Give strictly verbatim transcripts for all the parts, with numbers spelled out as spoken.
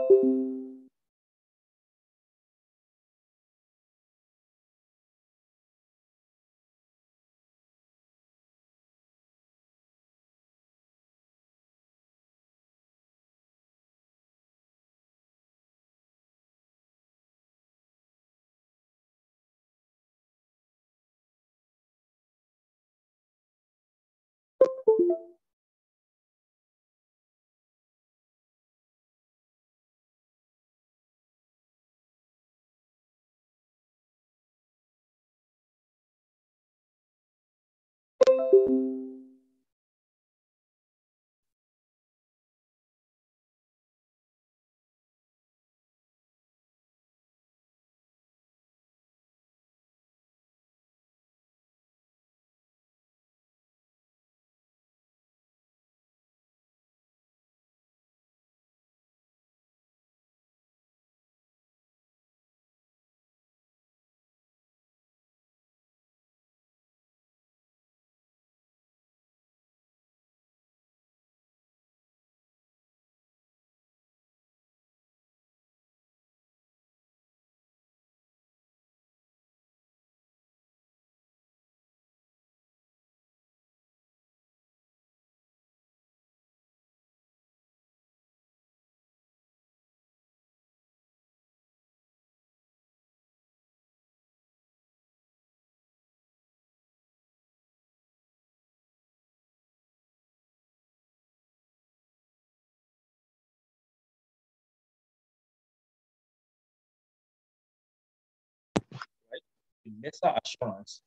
The lesser assurance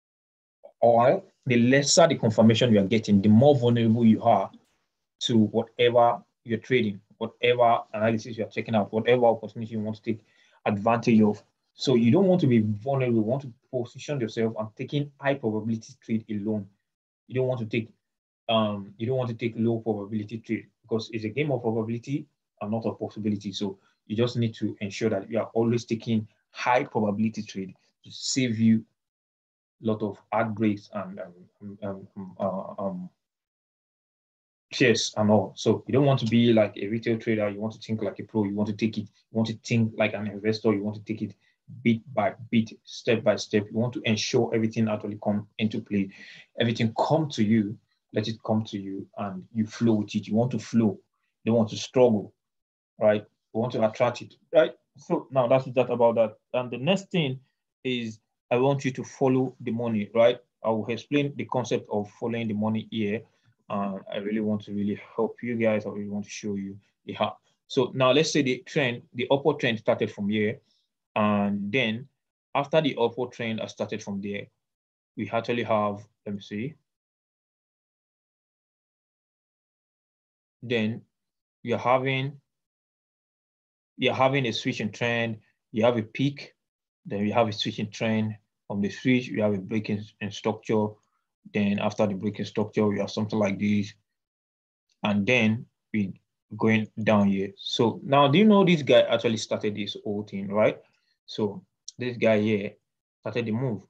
or the lesser the confirmation you are getting, the more vulnerable you are to whatever you're trading, whatever analysis you're checking out, whatever opportunity you want to take advantage of. So you don't want to be vulnerable. You want to position yourself and taking high probability trade alone. You don't want to take um you don't want to take low probability trade because it's a game of probability and not of possibility. So you just need to ensure that you are always taking high probability trade to save you a lot of heartbreaks and um, um, um, uh, um, shares and all. So you don't want to be like a retail trader. You want to think like a pro. You want to take it. You want to think like an investor. You want to take it bit by bit, step by step. You want to ensure everything actually come into play. Everything come to you. Let it come to you, and you flow with it. You want to flow. You don't want to struggle, right? You want to attract it, right? So now that's that about that. And the next thing is I want you to follow the money, right? I will explain the concept of following the money here. Uh, I really want to really help you guys. I really want to show you the how. So now let's say the trend, the upward trend started from here. And then after the upward trend has started from there, we actually have, let me see. Then you're having, you're having a switching trend. You have a peak, then you have a switching trend. From the switch, you have a breaking in structure. Then after the breaking structure, we have something like this. And then we going down here. So now, do you know this guy actually started this whole thing, right? So this guy here started the move.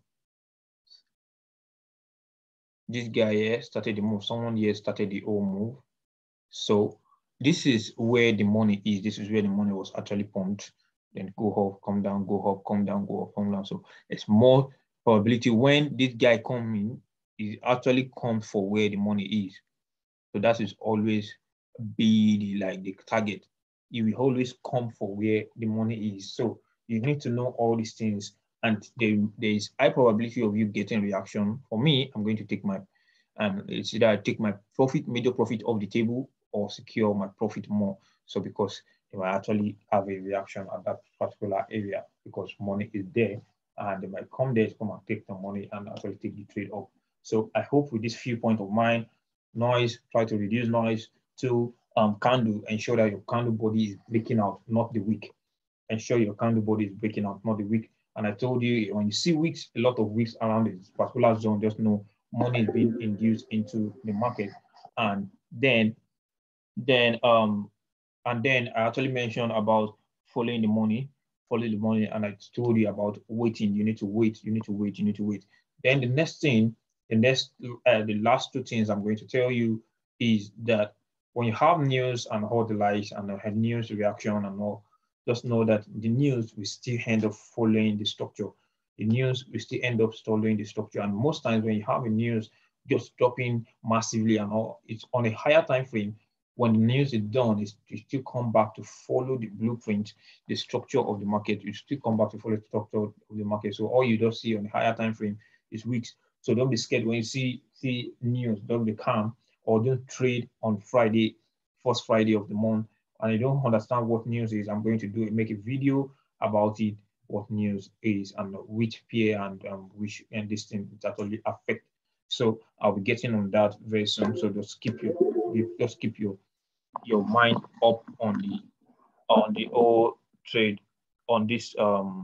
This guy here started the move. Someone here started the whole move. So this is where the money is. This is where the money was actually pumped. Then go up, come down, go up, come down, go up, come down. So it's more probability when this guy come in, he actually comes for where the money is. So that is always be the like the target. You will always come for where the money is. So you need to know all these things, and there, there is high probability of you getting reaction. For me, I'm going to take my um it's either I take my profit, major profit off the table, or secure my profit more. So because they might actually have a reaction at that particular area because money is there, and they might come there to come and take the money and actually take the trade off. So I hope with this few points of mine, noise, try to reduce noise. To um, candle, ensure that your candle body is breaking out, not the wick. Ensure your candle body is breaking out, not the wick. And I told you, when you see wicks, a lot of wicks around this particular zone, just know money is being induced into the market. And then, then, um, and then I actually mentioned about following the money, following the money, and I told you about waiting. You need to wait. You need to wait. You need to wait. Then the next thing, the next, uh, the last two things I'm going to tell you is that when you have news and all the likes and uh, news reaction and all, just know that the news will still end up following the structure. The news will still end up following the structure. And most times when you have a news just dropping massively and all, it's on a higher time frame. When the news is done, it's, you still come back to follow the blueprint, the structure of the market. You still come back to follow the structure of the market. So all you just see on the higher time frame is weeks. So don't be scared when you see see news. Don't be calm, or don't trade on Friday, first Friday of the month, and you don't understand what news is. I'm going to do make a video about it, what news is, and which pair and um, which and this thing it actually affect. So I'll be getting on that very soon. So just keep your just keep your your mind up on the on the whole trade on this. Um,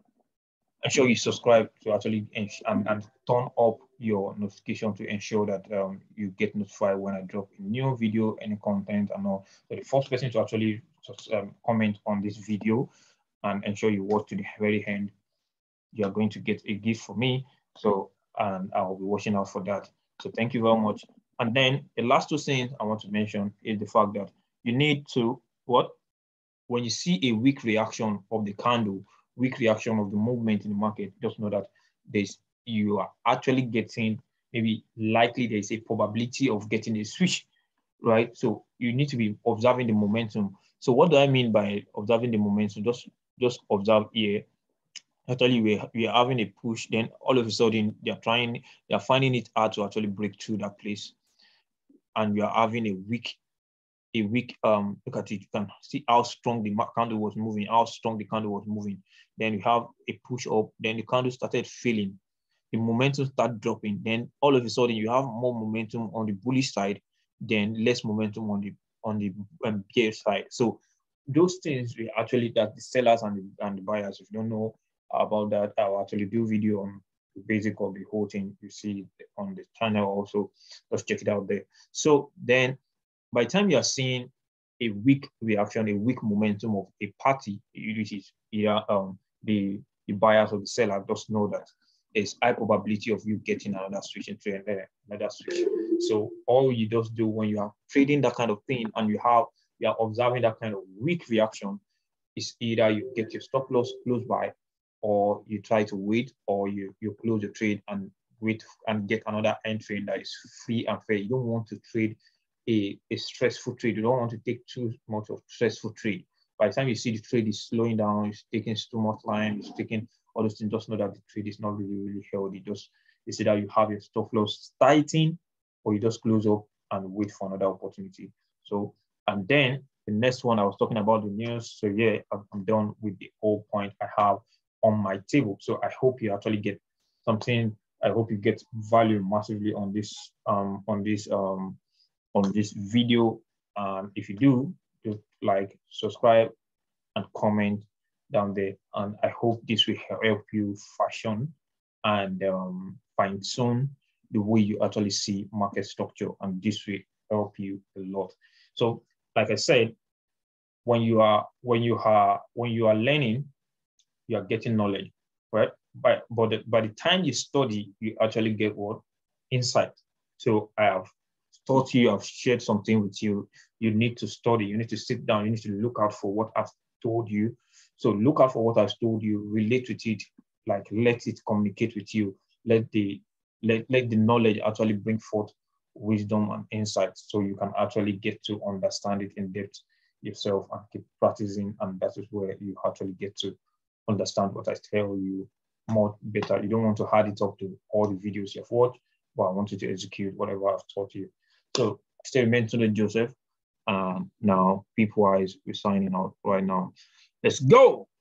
ensure you subscribe to actually and, and turn up your notification to ensure that um, you get notified when I drop a new video, any content and all. So the first person to actually just um, comment on this video and ensure you watch to the very end, you are going to get a gift from me. So, and I'll be watching out for that. So thank you very much. And then the last two things I want to mention is the fact that you need to, what? When you see a weak reaction of the candle, weak reaction of the movement in the market, just know that there's you are actually getting, maybe likely there's a probability of getting a switch, right? So you need to be observing the momentum. So what do I mean by observing the momentum? Just just observe here. Actually, we're, we're having a push, then all of a sudden they're trying, they're finding it hard to actually break through that place. And we are having a weak a weak um look at it, you can see how strong the candle was moving, how strong the candle was moving. Then you have a push up, then the candle started failing, the momentum started dropping, then all of a sudden you have more momentum on the bullish side, then less momentum on the on the um, bear side. So those things we actually, that the sellers and the, and the buyers, if you don't know about that, I'll actually do video on the basic of the whole thing. You see on the channel also, just check it out there. So then by the time you are seeing a weak reaction, a weak momentum of a party, which is either um, the, the buyers or the seller, just know that there's high probability of you getting another switch into another switch. So all you just do when you are trading that kind of thing and you have you are observing that kind of weak reaction is either you get your stop loss close by, or you try to wait, or you you close the trade and wait and get another entry that is free and fair. You don't want to trade A, a stressful trade. You don't want to take too much of stressful trade. By the time you see the trade is slowing down, it's taking too much time, it's taking all those things, just know that the trade is not really, really healthy. Just it's either you have your stop loss tighten, or you just close up and wait for another opportunity. So, and then the next one, I was talking about the news. So yeah, I'm done with the whole point I have on my table. So I hope you actually get something. I hope you get value massively on this um on this um on this video. Um, if you do, just like, subscribe, and comment down there. And I hope this will help you fashion and um, fine tune the way you actually see market structure, and this will help you a lot. So, like I said, when you are when you are when you are learning, you are getting knowledge, right? But but the, by the time you study, you actually get what? Insight. So I have taught you, I've shared something with you. You need to study, you need to sit down, you need to look out for what I've told you. So look out for what I've told you, relate with it, like let it communicate with you. Let the let, let the knowledge actually bring forth wisdom and insight, so you can actually get to understand it in depth yourself and keep practicing. And that is where you actually get to understand what I tell you more better. You don't want to add it up to all the videos you've watched, but I want you to execute whatever I've taught you. So stay remain to the Joseph. And now, people wise, we're signing out right now. Let's go.